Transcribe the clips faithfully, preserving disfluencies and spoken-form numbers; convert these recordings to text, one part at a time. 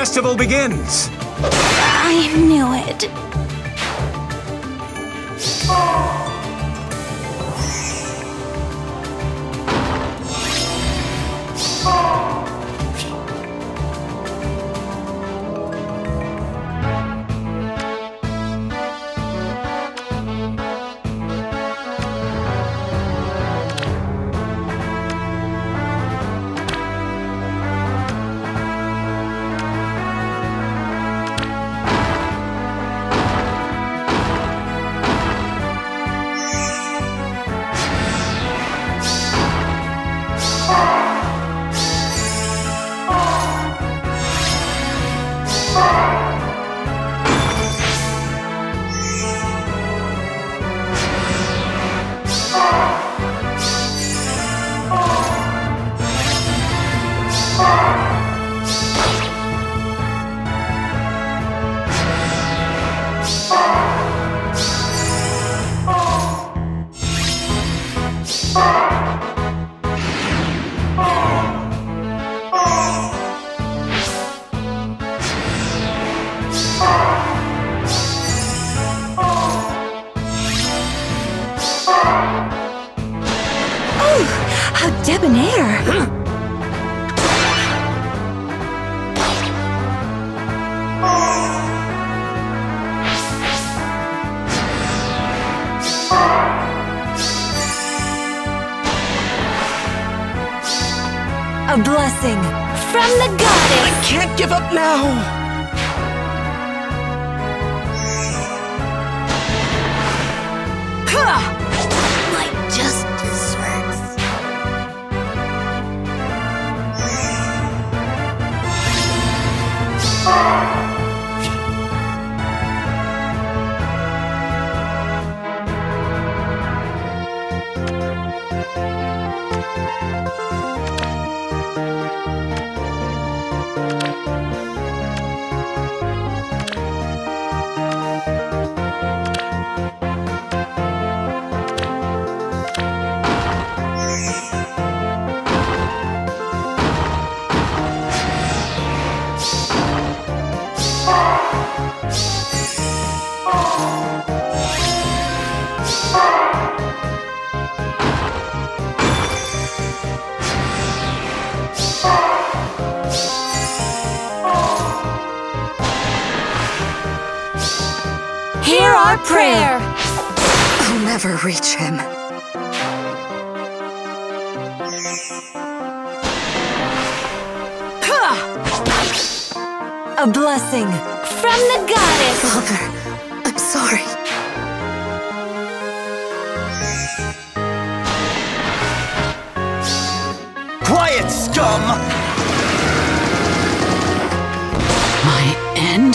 festival begins! I knew it. A blessing from the goddess! I can't give up now! My justice works. Hear our prayer! I'll never reach him. A blessing from the goddess! Father, I'm sorry. Quiet, scum! My end?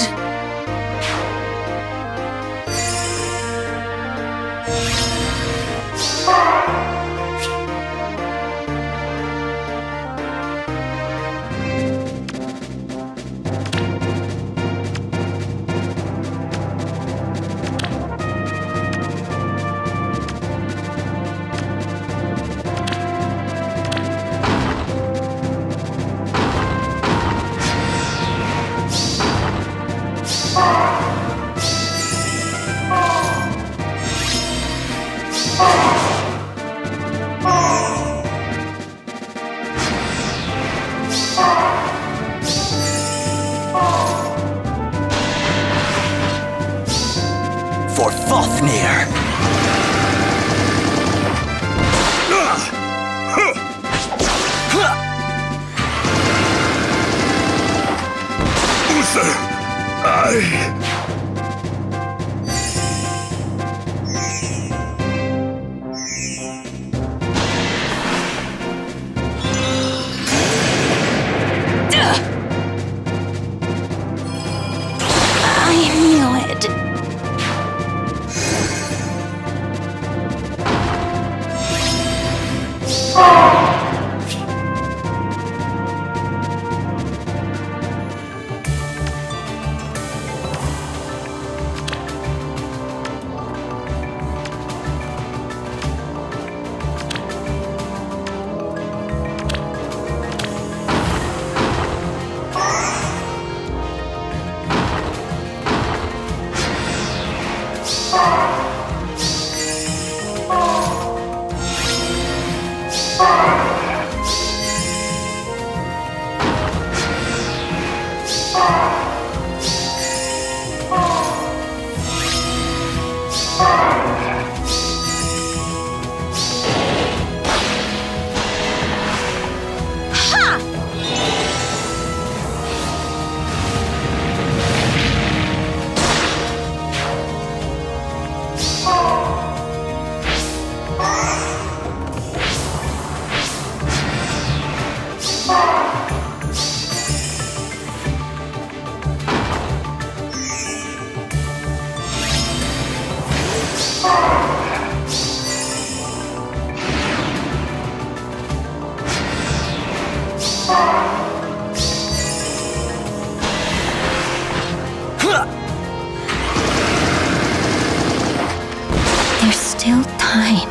For Fafnir! Uther, I... still time.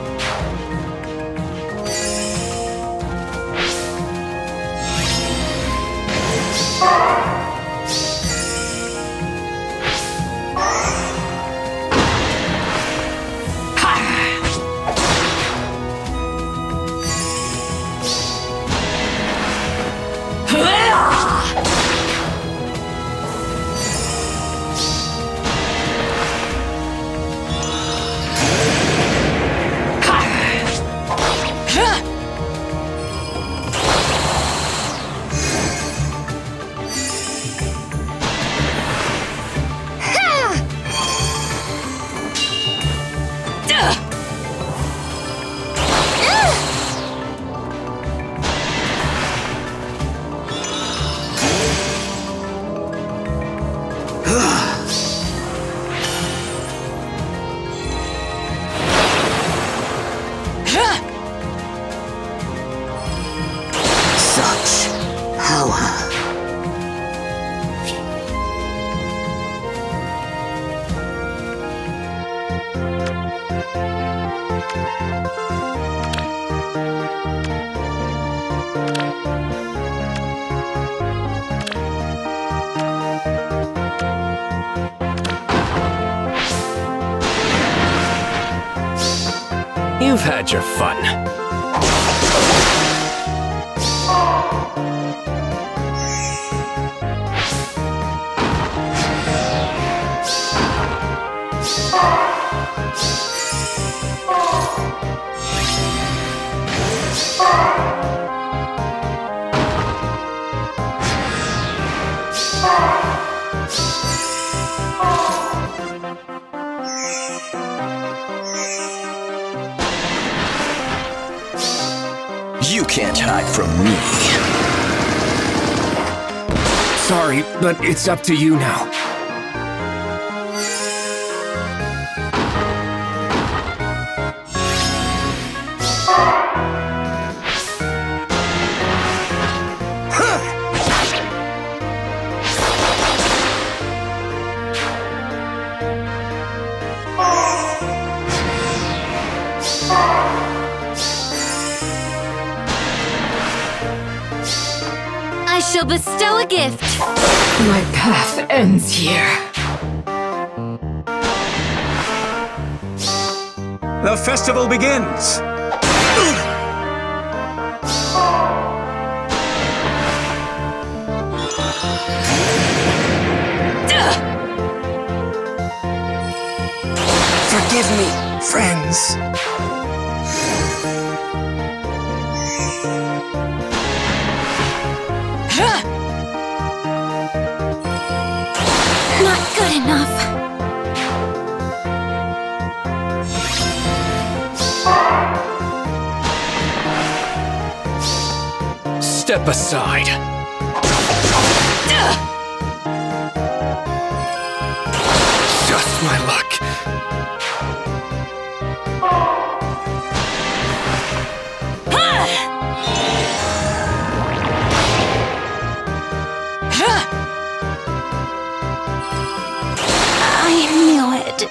You've had your fun. You can't hide from me. Sorry, but it's up to you now. I shall bestow a gift. My path ends here. The festival begins! Forgive me, friends. Not good enough. Step aside. Just my luck. I knew it.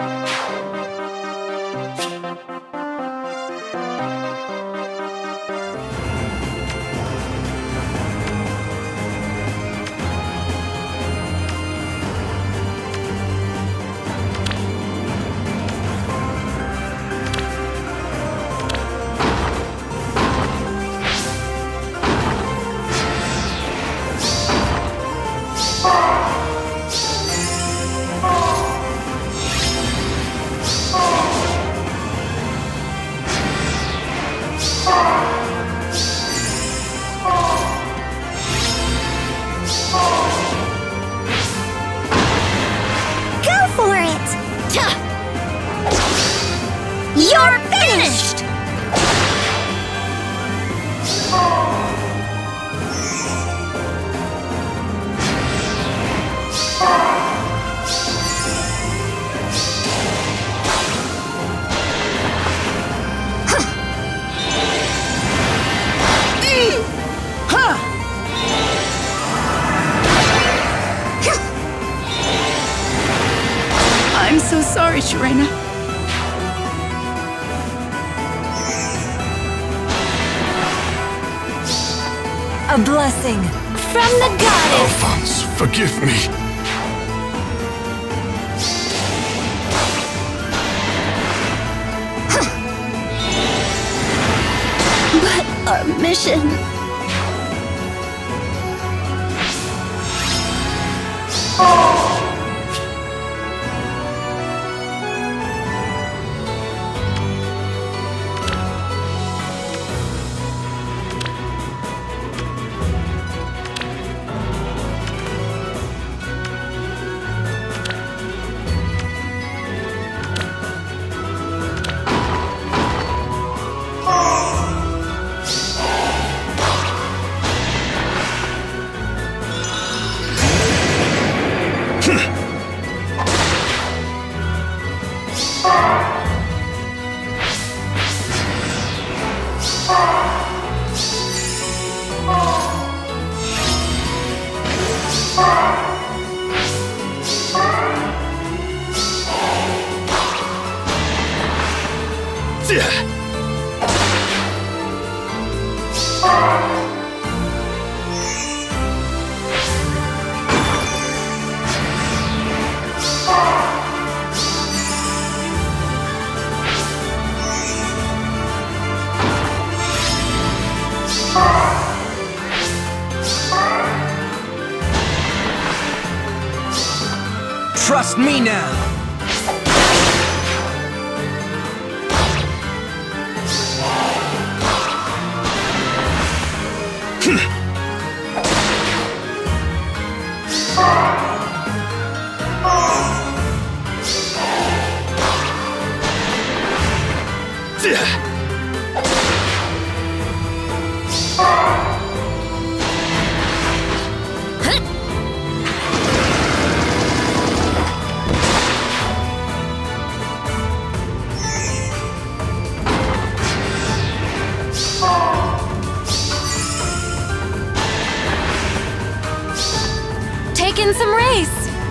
Go for it! You're finished! I'm so sorry, Sharena. A blessing from the goddess. Alphonse, forgive me. But our mission... Trust me now! Taking some race.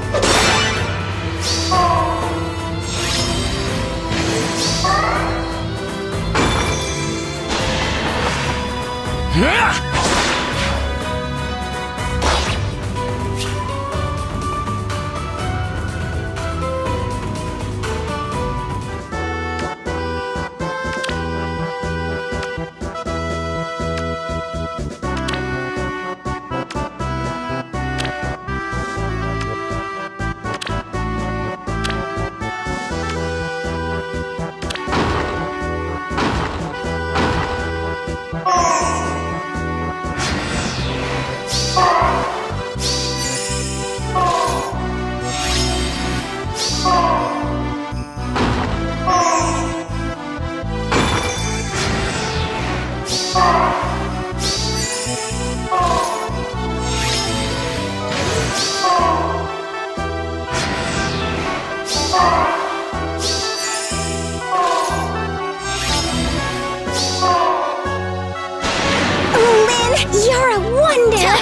You're a wonder!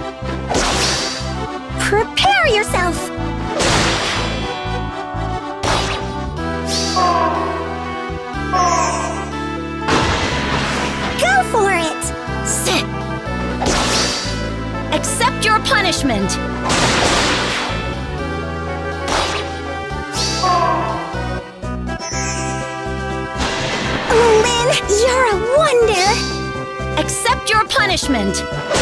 Prepare yourself! Go for it! Sit! Accept your punishment! Lin, you're a wonder! Accept your punishment!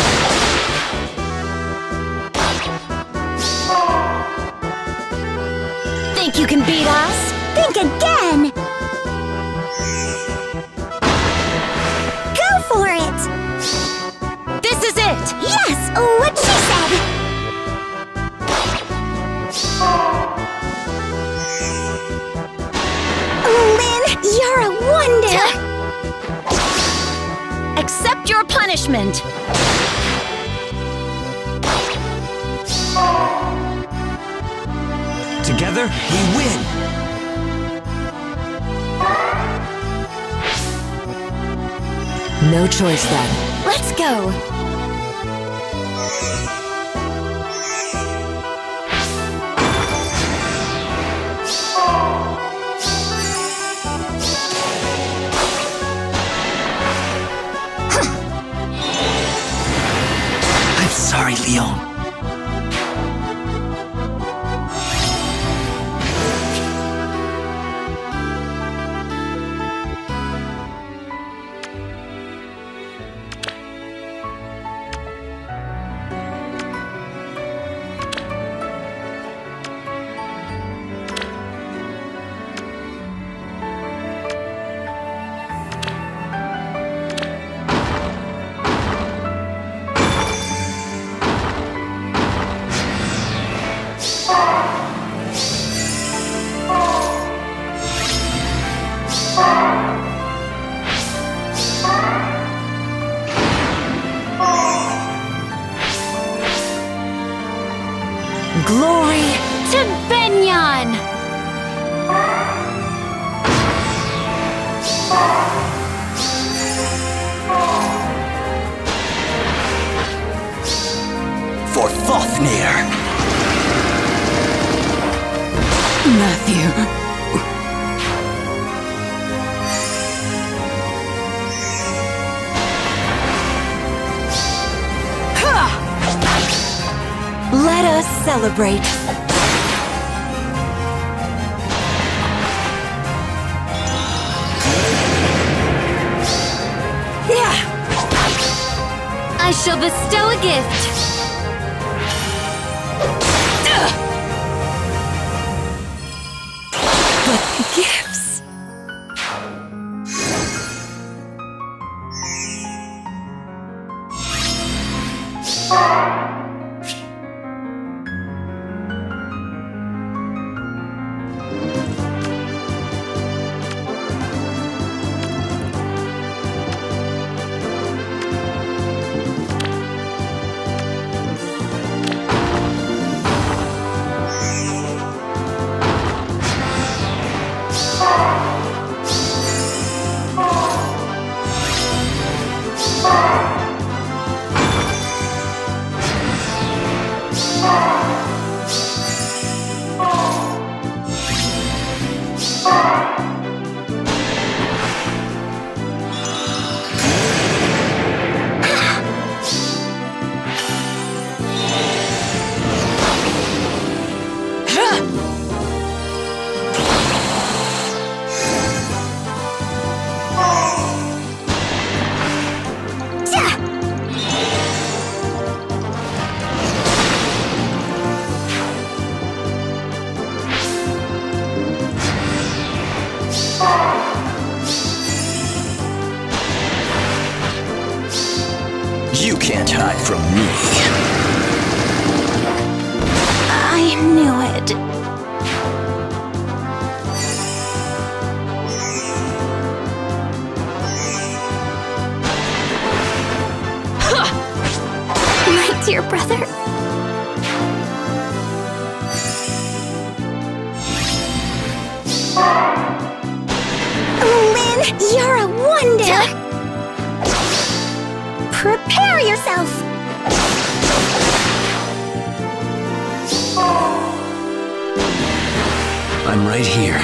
Think you can beat us? Think again! Go for it! This is it! Yes! What she said! Lin, you're a wonder! Accept your punishment! Together, we win! No choice then. Let's go! sorry, Leon. Glory to Benyon! For Fafnir! Matthew. Let us celebrate. Yeah! I shall bestow a gift. But gifts. You can't hide from me. I knew it. My dear brother. Lynn, you're a wonder! Prepare yourself! I'm right here.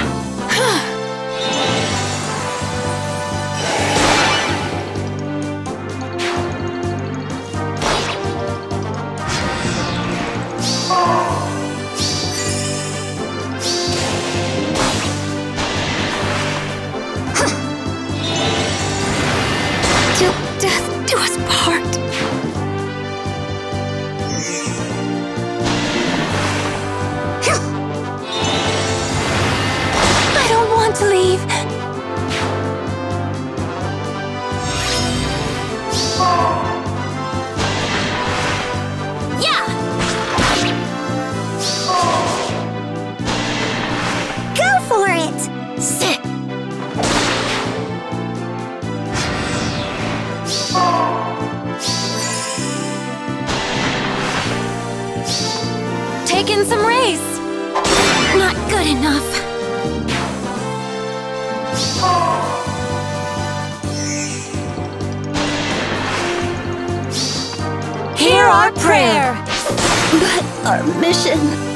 Till death do us part. I don't want to leave. Yeah! Go for it! Sit! Taking some rays. Not good enough. Hear our prayer. But our mission...